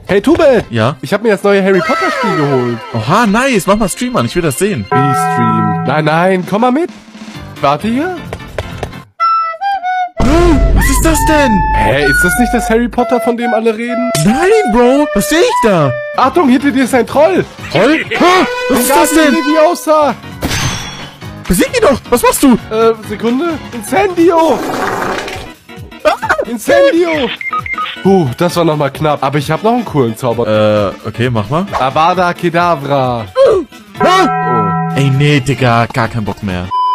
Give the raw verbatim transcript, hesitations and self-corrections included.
Hey, Tube! Ja? Ich habe mir das neue Harry Potter Spiel geholt. Oha, nice. Mach mal Stream an. Ich will das sehen. Wie Stream? Nein, nein, komm mal mit. Warte hier. Was ist das denn? Hä, ist das nicht das Harry Potter, von dem alle reden? Nein, Bro. Was sehe ich da? Achtung, hinter dir ist ein Troll. Troll? Ha, was ist das denn? Wie aussah. Besieg ihn doch. Was machst du? Äh, Sekunde. Incendio. Incendio. Puh, das war nochmal knapp. Aber ich habe noch einen coolen Zauber. Äh, okay, mach mal. Avada Kedavra. Ah! Oh. Ey, nee, Digga. Gar kein Bock mehr.